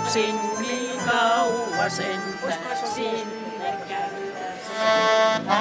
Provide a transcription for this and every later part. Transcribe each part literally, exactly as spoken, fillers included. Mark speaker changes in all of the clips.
Speaker 1: yksin niin kauas, enpä sinne käydä.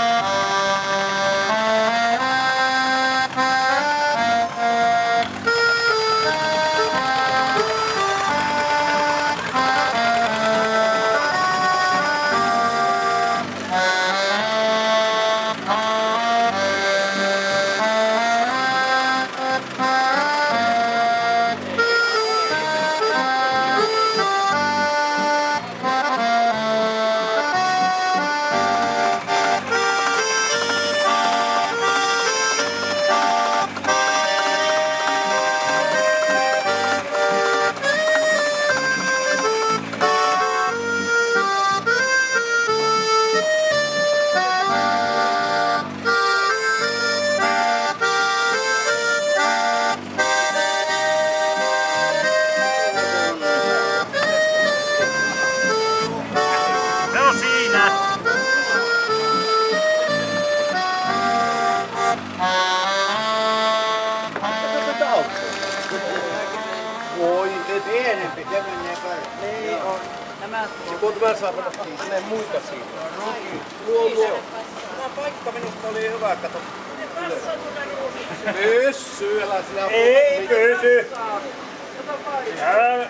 Speaker 2: Voi, ei pienempi, se menee päälle. Niin on. Se kun tulee saada sinne muita siinä. Luo, luo. Tämä paikka minusta oli hyvä, kato. Pyssy, älä sinä. Ei pysy. Älä.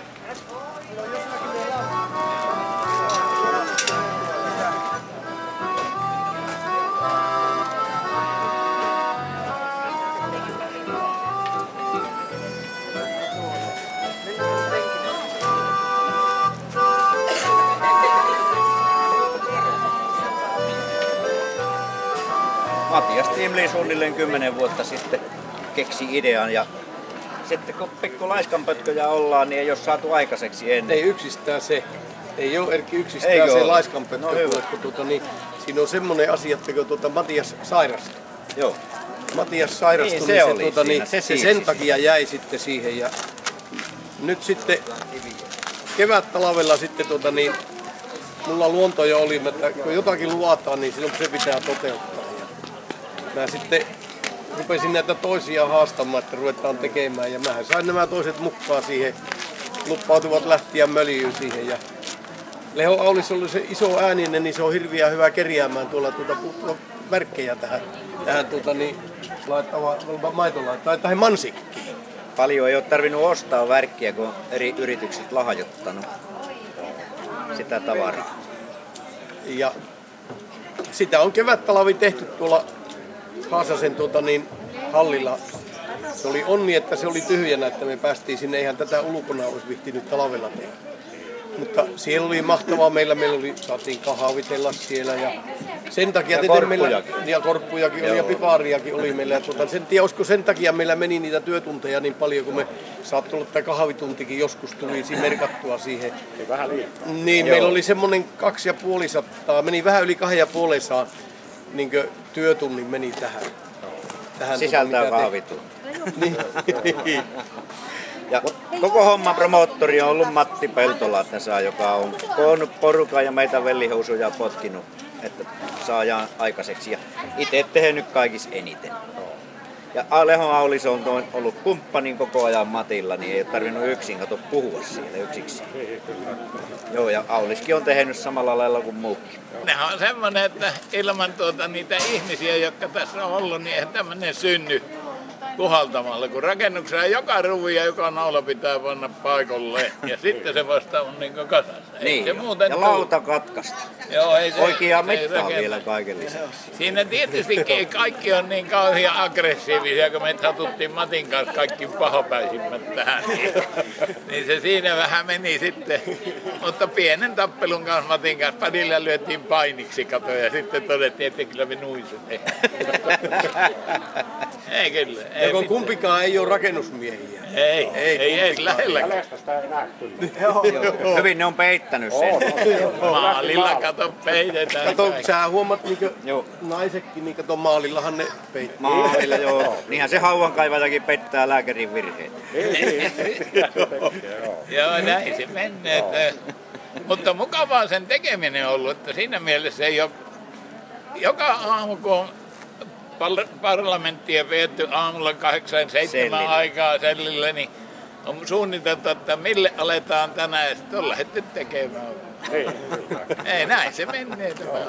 Speaker 3: Matias Timli suunnilleen kymmenen vuotta sitten keksi idean ja sitten kun pikku laiskanpötköjä ollaan, niin ei ole saatu aikaiseksi ennen.
Speaker 2: Ei yksistään se. Ei ole Erkki yksistään
Speaker 3: Eikö
Speaker 2: se
Speaker 3: ole?
Speaker 2: laiskanpötkö,
Speaker 3: No,
Speaker 2: kun tuota, niin, siinä on semmoinen asia, että kun tuota, Matias sairastui.
Speaker 3: Joo.
Speaker 2: Matias sairastui,
Speaker 3: Niin, se
Speaker 2: niin,
Speaker 3: oli
Speaker 2: se, tuota,
Speaker 3: siinä,
Speaker 2: niin,
Speaker 3: se
Speaker 2: se,
Speaker 3: siirsi
Speaker 2: sen
Speaker 3: siihen.
Speaker 2: takia jäi sitten siihen. Ja nyt sitten kevät-talvella sitten tuota, niin, mulla luonto jo oli, että kun jotakin luotaan, niin silloin se pitää toteuttaa. Ja mä sitten rupesin näitä toisia haastamaan, että ruvetaan tekemään. Ja mähän sain nämä toiset mukaan siihen, lupautuvat lähtiä möljyyn siihen. Ja Leho Aulis oli se iso ääninen, niin se on hirveän hyvä kerjäämään tuolla tuota, tuota värkkejä tähän, tähän tuota, niin, laittavaan maitolaittaan tai tähän mansikkiin.
Speaker 3: Paljon ei ole tarvinnut ostaa värkkiä, kun eri yritykset lahjoittanut sitä tavaraa.
Speaker 2: Ja sitä on kevättalvi tehty tuolla Haasasen tuota, niin, hallilla. Se oli onni, että se oli tyhjänä, että me päästiin sinne. Eihän tätä ulkona olisi vihtinyt talvella tehdä. Mutta siellä oli mahtavaa. Meillä, meillä oli, saatiin kahvitella siellä. Ja sen takia
Speaker 3: Ja
Speaker 2: korppujakin. Meillä, ja korppujakin oli ja pipariakin oli meillä. Ja tuota, sen tiedä, olisiko sen takia meillä meni niitä työtunteja niin paljon, kun me saattoi olla, että kahvituntikin joskus tuli merkattua siihen.
Speaker 4: Vähän liikaa.
Speaker 2: Niin,
Speaker 3: Joo.
Speaker 2: meillä oli semmoinen kaksi ja puoli sataa, meni vähän yli kahden ja puolen saa, niin työtunnin meni tähän. tähän
Speaker 3: Sisältää
Speaker 2: tuota,
Speaker 3: kahvitunti.
Speaker 2: niin.
Speaker 3: Ja koko homman promoottori on ollut Matti Peltola tässä, joka on koonnut porukan ja meitä vellihousuja potkinut, että saadaan aikaiseksi. Ja itse tehnyt kaikissa eniten. Ja Lehon Aulis on ollut kumppanin koko ajan Matilla, niin ei ole tarvinnut yksin kato puhua siellä yksiksi. Joo, ja Auliskin on tehnyt samalla lailla kuin muukin.
Speaker 5: Nehän on semmoinen, että ilman tuota, niitä ihmisiä, jotka tässä on ollut, niin eihän tämmöinen synny puhaltamalla. Kun rakennuksessa joka ruvi ja joka naula pitää panna paikalle ja sitten se vasta on niin kuin kasassa. Ei
Speaker 3: Niin,
Speaker 5: se muuten
Speaker 3: ja lauta katkaista.
Speaker 5: Joo, ei se,
Speaker 3: Oikea
Speaker 5: se ei
Speaker 3: mittaa
Speaker 5: rakenna.
Speaker 3: vielä kaiken lisäksi.
Speaker 5: Siinä tietysti kaikki on niin kauhean aggressiivisia, kun me satuttiin Matin kanssa kaikki pahopäisimmät tähän. Niin, niin se siinä vähän meni sitten. Mutta pienen tappelun kanssa Matin kanssa padilla lyötiin painiksi kato ja sitten todettiin, että kyllä me nuiset. Ei kyllä. Ei
Speaker 2: Ja kun
Speaker 5: mitään.
Speaker 2: kumpikaan ei ole rakennusmiehiä.
Speaker 5: Ei, ei, ei, ei edes lähelläkään.
Speaker 4: Jäljestä sitä ei näe kyllä.
Speaker 3: Hyvin ne on peittänyt sen.
Speaker 5: Maalilla kato peitetään.
Speaker 2: Kato, sä huomaat niinkö
Speaker 3: Joo.
Speaker 2: naisetkin, niin kato maalillahan ne peittää.
Speaker 3: Maalilla, joo. Niinhän se hauankaivajakin pettää lääkärin virheet.
Speaker 5: Joo, näin se menee. Että, mutta mukavaa sen tekeminen on ollut, että siinä mielessä ei ole joka aamu, kun on parlamenttia viety aamulla kahdeksan seitsemän
Speaker 3: Sellille.
Speaker 5: aikaa sellille, niin on suunniteltu, että mille aletaan tänään ja sitten on lähdetty tekemään.
Speaker 4: Ei,
Speaker 5: Ei, näin se menee tämä.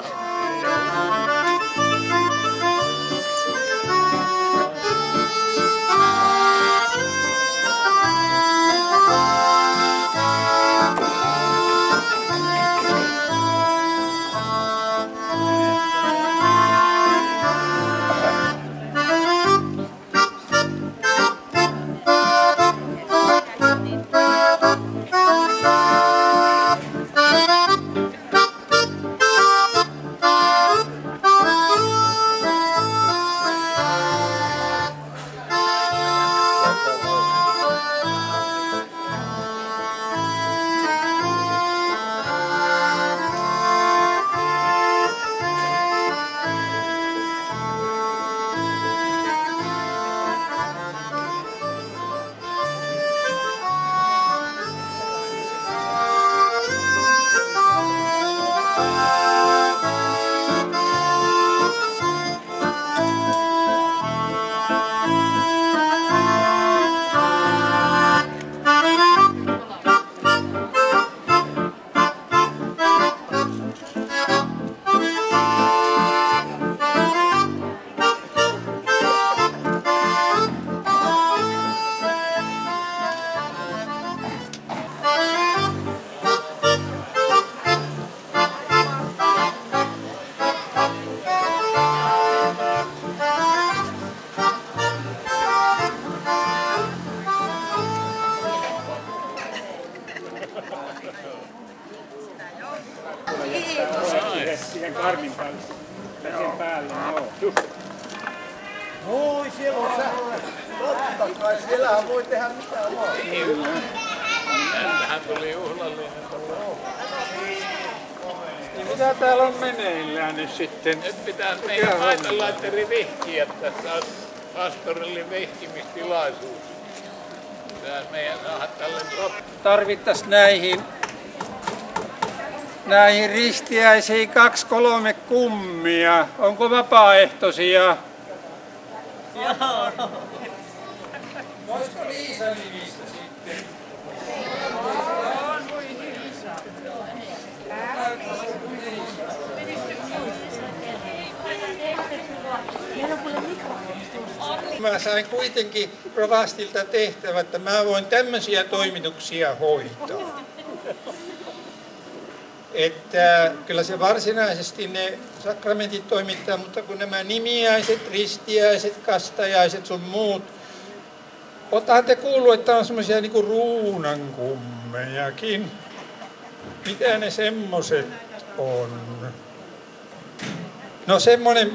Speaker 4: siihen karmin päälle. Sen päälle, joo. Just.
Speaker 2: Oi, siellä on sähkö. Totta kai, siellähän voi tehdä mitä vaan.
Speaker 5: Tähän tuli juhlallinen.
Speaker 4: Mitä täällä on meneillään nyt sitten?
Speaker 5: Nyt pitää meidän maitolaitterin vihkiä. Tässä on pastorille vihkimistilaisuus. Pitää meidän saada tälle
Speaker 6: tarvittaisiin näihin, näihin ristiäisiin kaksi kolme kummia. Onko vapaaehtoisia?
Speaker 1: Joo.
Speaker 6: Voisiko Liisa nimistä sitten? Mä sain kuitenkin rovastilta tehtävä, että mä voin tämmöisiä toimituksia hoitaa. Että kyllä se varsinaisesti ne sakramentit toimittaa, mutta kun nämä nimiäiset, ristiäiset, kastajaiset sun muut, oottehan te kuullut, että on semmoisia niinku ruunankummejakin. Mitä ne semmoset on? No semmonen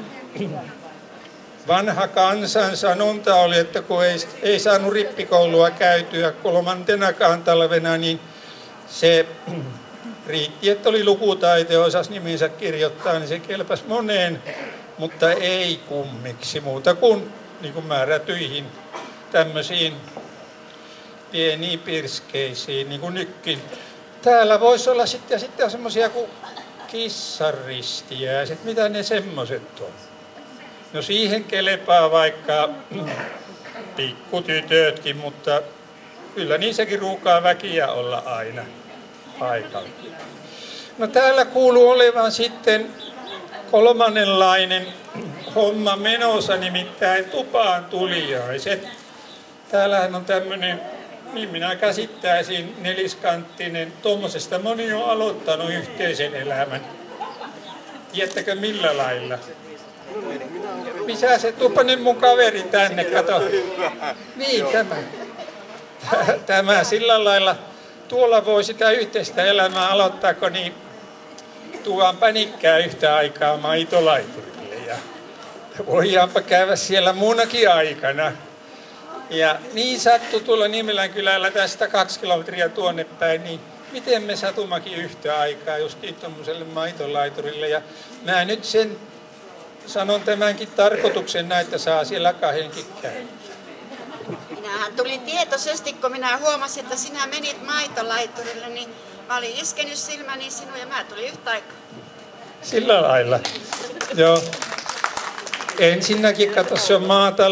Speaker 6: vanha kansansanonta oli, että kun ei, ei saanut rippikoulua käytyä kolmantenakaan talvena, niin se riitti, että oli lukutaito ja osasi nimensä kirjoittaa, niin se kelpäsi moneen, mutta ei kummiksi muuta kuin, niin kuin määrätyihin tämmöisiin pieniin pirskeisiin, niin kuin nytkin. Täällä voisi olla sitten, sitten semmoisia kuin kissaristiäiset. Mitä ne semmoiset on? No siihen kelepaa vaikka pikkutytötkin, mutta kyllä niissäkin ruukaa väkiä olla aina paikalla. No täällä kuuluu olevan sitten kolmannenlainen homma menossa, nimittäin tupaan tuliaiset. Täällähän on tämmöinen, niin minä käsittäisin, neliskanttinen. Tuommoisesta moni on aloittanut yhteisen elämän. Tiedättekö millä lailla? Missä se, tuuppa nyt mun kaveri tänne, kato. Niin, tämä. Tämä sillä lailla. Tuolla voi sitä yhteistä elämää aloittaako, niin tuodaan pänikkää yhtä aikaa maitolaiturille. Ja voidaanpa käydä siellä muunakin aikana. Ja niin sattui tuolla Niemelän kylällä tästä kaksi kilometriä tuonne päin, niin miten me satummekin yhtä aikaa justiin tuommoiselle maitolaiturille. Ja mä nyt sen sanon tämänkin tarkoituksen, että saa siellä kahdenkin käydä.
Speaker 7: Minähän tulin tietoisesti, kun minä huomasin, että sinä menit maitolaiturille, niin mä olin iskenyt silmäni sinua ja mä tulin yhtä aikaa.
Speaker 6: Sillä lailla. Joo. Ensinnäkin, kato, se on maatalon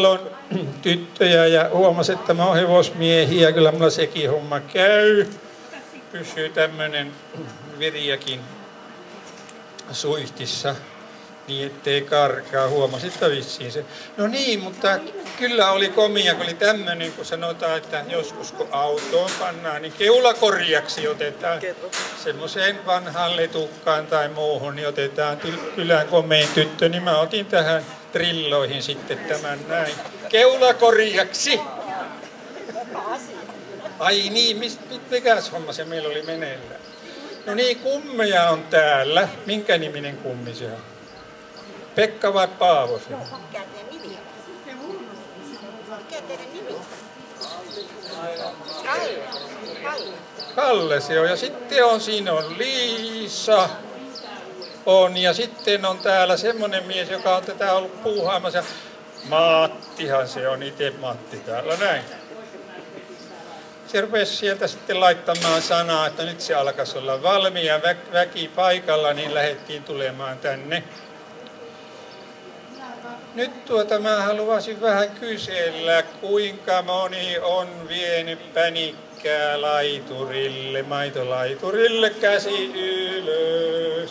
Speaker 6: tyttöjä ja huomasi, että mä oon hevosmiehiä. Kyllä mulla sekin homma käy. Pysyy tämmönen viriäkin suihtissa. Niin ettei karkaa, huomasi, että vissiin se. No niin, mutta kyllä oli komia, kun oli tämmöinen, kun sanotaan, että joskus kun autoon pannaan, niin keulakorjaksi otetaan semmoiseen vanhaan letukkaan tai muuhun, niin otetaan kylän komein tyttö, niin mä otin tähän trilloihin sitten tämän näin. Keulakorjaksi! Ai niin, mikäs homma se meillä oli meneillään? No niin, kummeja on täällä. Minkä niminen kummi se on? Pekka vai Paavo se on?
Speaker 7: Mikä teidän nimi on? Mikä teidän nimi on? Kalle. Kalle.
Speaker 6: Kalle se on. Ja sitten on, siinä on Liisa. On. Ja sitten on täällä semmonen mies, joka on tätä ollut puuhaamassa. Mattihan se on, itse Matti täällä näin. Se rupesi sieltä sitten laittamaan sanaa, että nyt se alkaisi olla valmiina vä- väki paikalla, niin lähdettiin tulemaan tänne. Nyt tuota mä haluaisin vähän kysellä, kuinka moni on vienyt pänikkää laiturille, maitolaiturille, käsi ylös.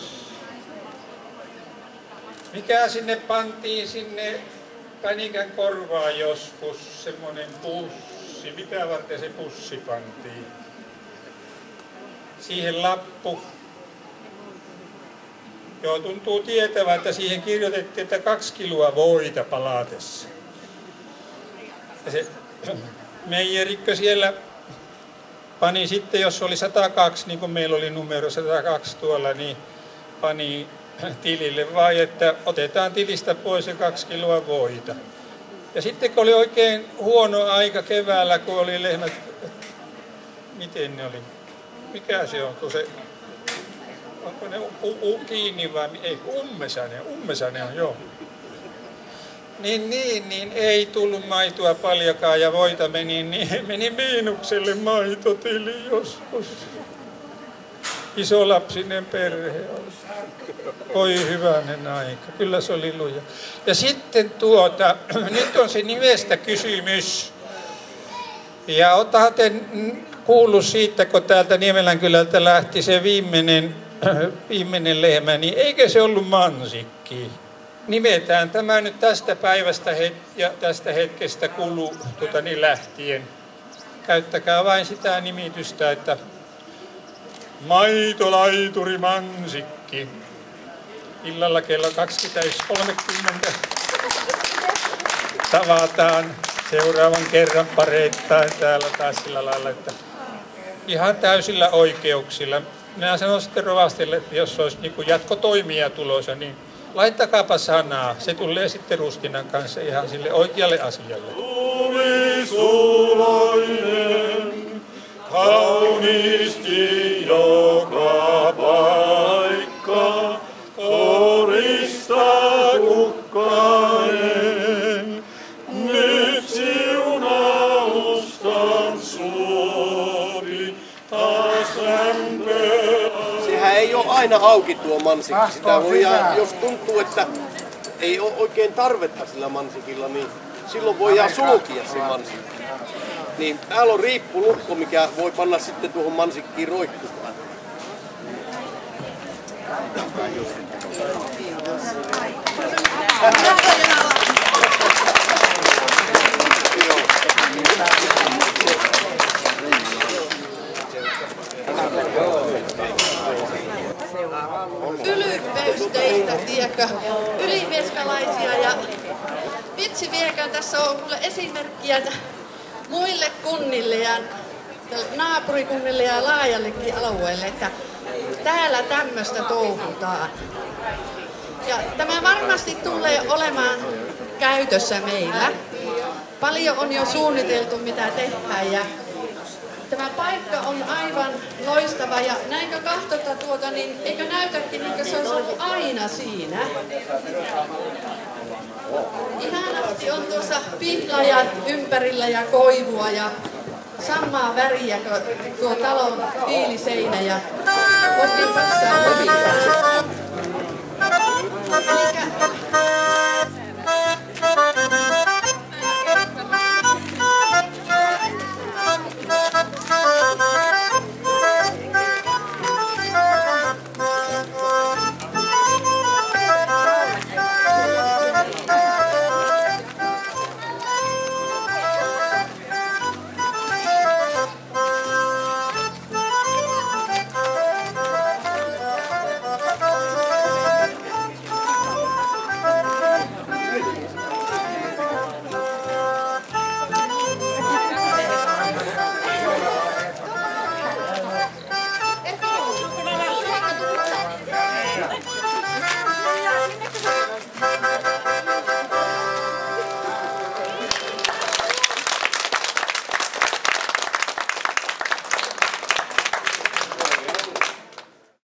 Speaker 6: Mikä sinne pantiin sinne pänikän korvaan joskus, semmonen pussi, mitä varten se pussi pantiin? Siihen lappu. Joo, tuntuu tietävän, että siihen kirjoitettiin, että kaksi kiloa voita palatessa. Ja se meijerikkö siellä pani sitten, jos oli sata kaksi, niin kuin meillä oli numero sata kaksi tuolla, niin pani tilille vai, että otetaan tilistä pois ja kaksi kiloa voita. Ja sitten kun oli oikein huono aika keväällä, kun oli lehmät, miten ne oli, mikä se on, kun se, onko ne u, u, kiinni vai, ei, ummesäne, ummesäne on, joo. Niin, niin, niin ei tullut maitoa paljonkaan ja voita meni, niin meni miinukselle maitotili joskus. Isolapsinen perhe oli. Oi hyvänen aika, kyllä se oli luja. Ja sitten tuota, nyt on se nimestä kysymys. Ja ottahan te kuullut siitä, kun täältä Niemelänkylältä lähti se viimeinen, viimeinen lehmä, niin eikö se ollut Mansikki? Nimetään tämä nyt tästä päivästä het- ja tästä hetkestä kulu tuota, niin lähtien. Käyttäkää vain sitä nimitystä, että maitolaituri Mansikki. Illalla kello kaksikymmentäyksi kolmekymmentä tavataan seuraavan kerran pareittain täällä taas sillä lailla, että ihan täysillä oikeuksilla. Minä sanon sitten rovastille, että jos olisi niin kuin jatkotoimia tulossa, niin laittakaapa sanaa. Se tulee sitten Rustinan kanssa ihan sille oikealle asialle. Lumisuloinen, kauniisti joka paikka, korista kukkainen, nyt siunaustan suori, taas lämpöä.
Speaker 2: Sehän ei ole aina auki tuo mansikki. Sitä voi, ja jos tuntuu, että ei ole oikein tarvetta sillä mansikilla, niin silloin voidaan sulkia se mansikki. Niin täällä on riippulukko, mikä voi panna sitten tuohon mansikkiin roikkumaan.
Speaker 8: Ylipeysteistä, tiedätkö, ylivieskalaisia ja vitsi viekään, tässä on kuule esimerkkiä muille kunnille ja naapurikunnille ja laajallekin alueelle, että täällä tämmöistä touhutaan. Ja tämä varmasti tulee olemaan käytössä meillä. Paljon on jo suunniteltu, mitä tehdään ja tämä paikka on aivan loistava ja näinkö kahtota tuota, niin eikö näytäkin niin kuin se olisi ollut aina siinä. Ihanasti on tuossa pihlajat ympärillä ja koivua ja samaa väriä kuin tuo talon tiiliseinä ja oikein passaa hovilla.